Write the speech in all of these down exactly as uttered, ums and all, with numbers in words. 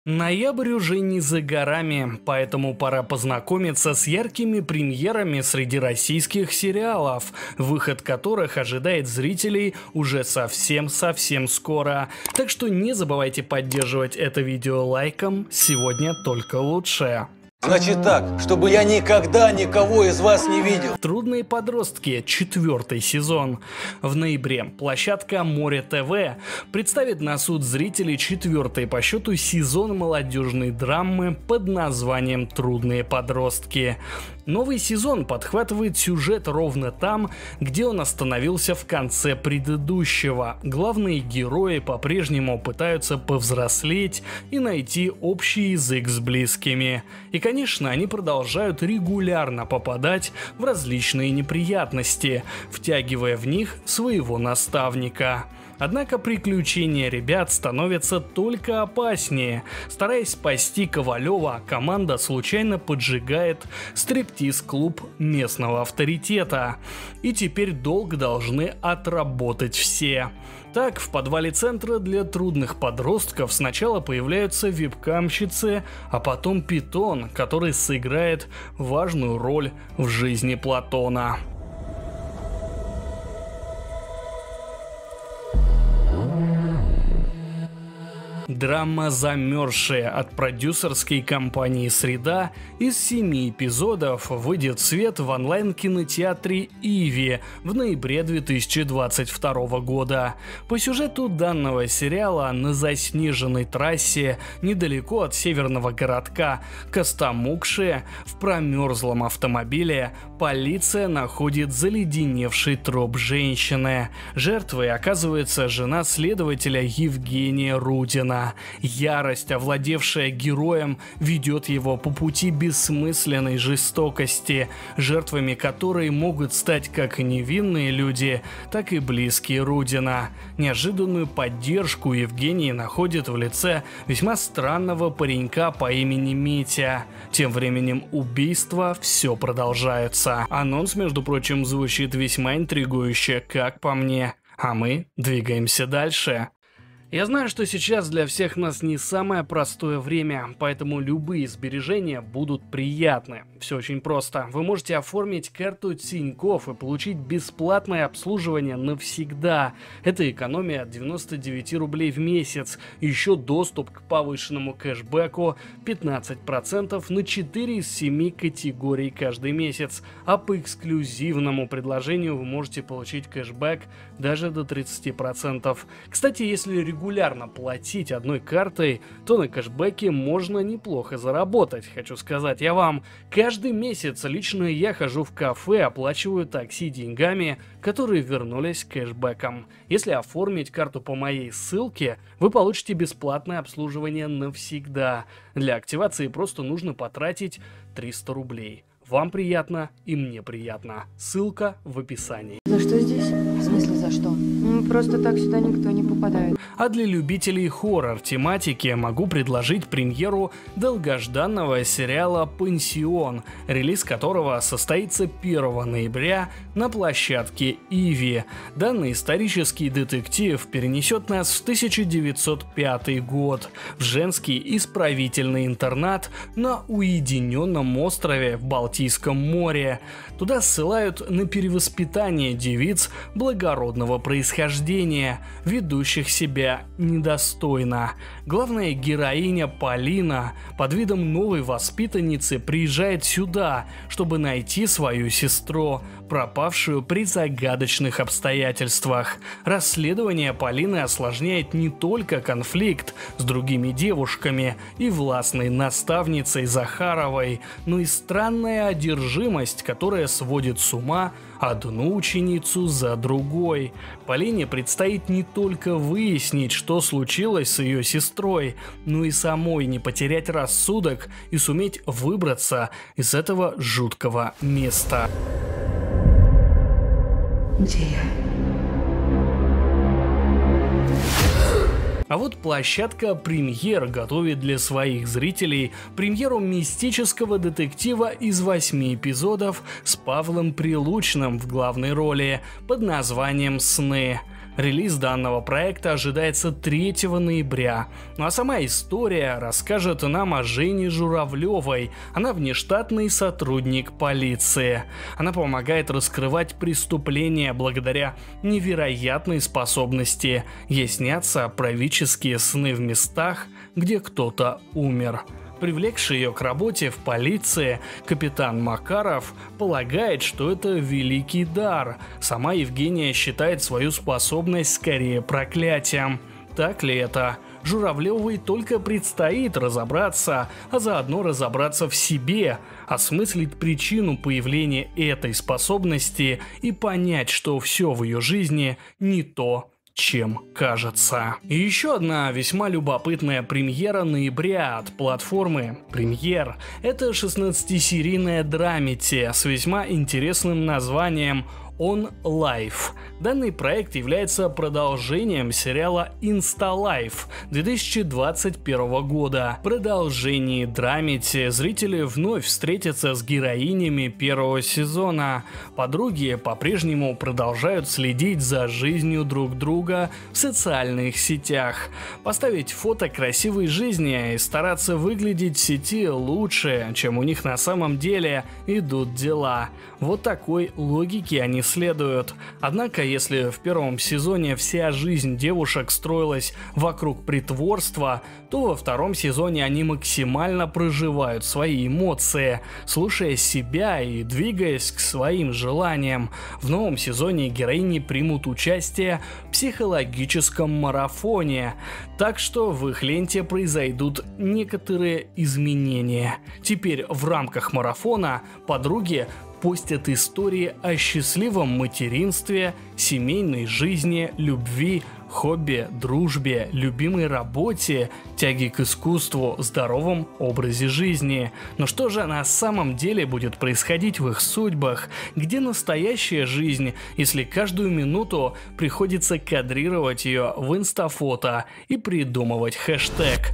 Ноябрь уже не за горами, поэтому пора познакомиться с яркими премьерами среди российских сериалов, выход которых ожидает зрителей уже совсем-совсем скоро. Так что не забывайте поддерживать это видео лайком, сегодня только лучшее. Значит так, чтобы я никогда никого из вас не видел. «Трудные подростки», четвертый сезон. В ноябре площадка Море ТВ представит на суд зрителей четвертый по счету сезон молодежной драмы под названием «Трудные подростки». Новый сезон подхватывает сюжет ровно там, где он остановился в конце предыдущего. Главные герои по-прежнему пытаются повзрослеть и найти общий язык с близкими. И, конечно, они продолжают регулярно попадать в различные неприятности, втягивая в них своего наставника. Однако приключения ребят становятся только опаснее. Стараясь спасти Ковалева, команда случайно поджигает стриптиз-клуб местного авторитета. И теперь долг должны отработать все. Так, в подвале центра для трудных подростков сначала появляются вебкамщицы, а потом питон, который сыграет важную роль в жизни Платона. Драма «Замерзшие» от продюсерской компании «Среда» из семи эпизодов выйдет в свет в онлайн-кинотеатре «Иви» в ноябре две тысячи двадцать второго года. По сюжету данного сериала на заснеженной трассе недалеко от северного городка Костомукши в промерзлом автомобиле полиция находит заледеневший труп женщины. Жертвой оказывается жена следователя Евгения Рудина. Ярость, овладевшая героем, ведет его по пути бессмысленной жестокости, жертвами которой могут стать как невинные люди, так и близкие Рудина. Неожиданную поддержку Евгений находит в лице весьма странного паренька по имени Митя. Тем временем убийства все продолжаются. Анонс, между прочим, звучит весьма интригующе, как по мне. А мы двигаемся дальше. Я знаю, что сейчас для всех нас не самое простое время, поэтому любые сбережения будут приятны. Все очень просто. Вы можете оформить карту Тинькофф и получить бесплатное обслуживание навсегда. Это экономия девяносто девять рублей в месяц. Еще доступ к повышенному кэшбэку пятнадцать процентов на четыре из семи категорий каждый месяц. А по эксклюзивному предложению вы можете получить кэшбэк даже до тридцати процентов. Кстати, если регулярно регулярно платить одной картой, то на кэшбэке можно неплохо заработать. Хочу сказать я вам, каждый месяц лично я хожу в кафе, оплачиваю такси деньгами, которые вернулись кэшбэком. Если оформить карту по моей ссылке, вы получите бесплатное обслуживание навсегда. Для активации просто нужно потратить триста рублей. Вам приятно и мне приятно. Ссылка в описании. За что здесь? В смысле за что? Ну, просто так сюда никто не попадает. А для любителей хоррор-тематики могу предложить премьеру долгожданного сериала «Пансион», релиз которого состоится первого ноября на площадке Иви. Данный исторический детектив перенесет нас в тысяча девятьсот пятый год, в женский исправительный интернат на уединенном острове в Балтийском море. Туда ссылают на перевоспитание девиц благородного происхождения, ведущих себя недостойно. Главная героиня Полина под видом новой воспитанницы приезжает сюда, чтобы найти свою сестру, пропавшую при загадочных обстоятельствах. Расследование Полины осложняет не только конфликт с другими девушками и властной наставницей Захаровой, но и странная одержимость, которая сводит с ума одну ученицу за другой. Полине предстоит не только выяснить, что случилось с ее сестрой, но и самой не потерять рассудок и суметь выбраться из этого жуткого места. Где я? А вот площадка «Премьер» готовит для своих зрителей премьеру мистического детектива из восьми эпизодов с Павлом Прилучным в главной роли под названием «Сны». Релиз данного проекта ожидается третьего ноября. Ну а сама история расскажет нам о Жене Журавлевой. Она внештатный сотрудник полиции. Она помогает раскрывать преступления благодаря невероятной способности. Ей снятся правительские сны в местах, где кто-то умер. Привлекший ее к работе в полиции, капитан Макаров полагает, что это великий дар. Сама Евгения считает свою способность скорее проклятием. Так ли это? Журавлевой только предстоит разобраться, а заодно разобраться в себе, осмыслить причину появления этой способности и понять, что все в ее жизни не то, чем кажется. И еще одна весьма любопытная премьера ноября от платформы Премьер. Это шестнадцатисерийная драмеди с весьма интересным названием On Life. Данный проект является продолжением сериала Insta Life две тысячи двадцать первого года. В продолжении драмеди зрители вновь встретятся с героинями первого сезона. Подруги по-прежнему продолжают следить за жизнью друг друга в социальных сетях. Поставить фото красивой жизни и стараться выглядеть в сети лучше, чем у них на самом деле идут дела. Вот такой логике они следуют. Однако, если в первом сезоне вся жизнь девушек строилась вокруг притворства, то во втором сезоне они максимально проживают свои эмоции, слушая себя и двигаясь к своим желаниям. В новом сезоне героини примут участие в психологическом марафоне, так что в их ленте произойдут некоторые изменения. Теперь в рамках марафона подруги постят истории о счастливом материнстве, семейной жизни, любви, хобби, дружбе, любимой работе, тяге к искусству, здоровом образе жизни. Но что же на самом деле будет происходить в их судьбах? Где настоящая жизнь, если каждую минуту приходится кадрировать ее в инстафото и придумывать хэштег?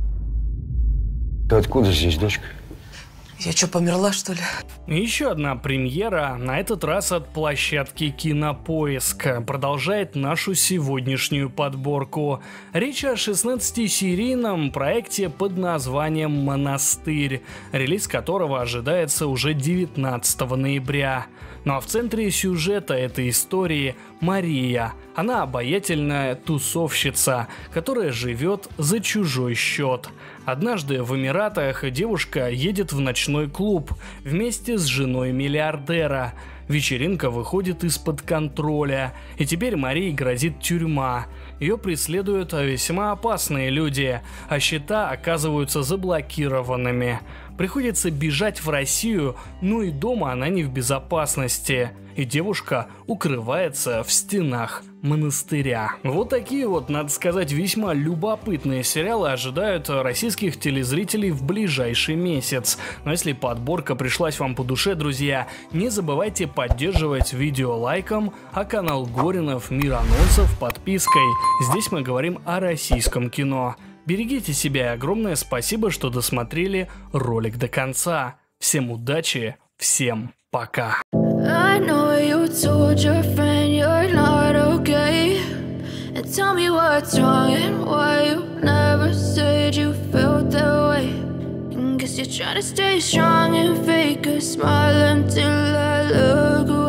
Ты откуда здесь, дочка? Я что, померла, что ли? Еще одна премьера, на этот раз от площадки Кинопоиск, продолжает нашу сегодняшнюю подборку. Речь о шестнадцатисерийном проекте под названием «Монастырь», релиз которого ожидается уже девятнадцатого ноября. Ну а в центре сюжета этой истории Мария. Она обаятельная тусовщица, которая живет за чужой счет. Однажды в Эмиратах девушка едет в ночной клуб вместе с женой миллиардера. Вечеринка выходит из-под контроля, и теперь Марии грозит тюрьма. Ее преследуют весьма опасные люди, а счета оказываются заблокированными. Приходится бежать в Россию, но и дома она не в безопасности, и девушка укрывается в стенах монастыря. Вот такие вот, надо сказать, весьма любопытные сериалы ожидают российских телезрителей в ближайший месяц. Но если подборка пришлась вам по душе, друзья, не забывайте поддерживать видео лайком, а канал Горинов Мир Анонсов подпиской. Здесь мы говорим о российском кино. Берегите себя и огромное спасибо, что досмотрели ролик до конца. Всем удачи, всем пока. I know you told your friend you're not okay, and tell me what's wrong and why you never said you felt that way. And guess you're trying to stay strong and fake a smile until I look away.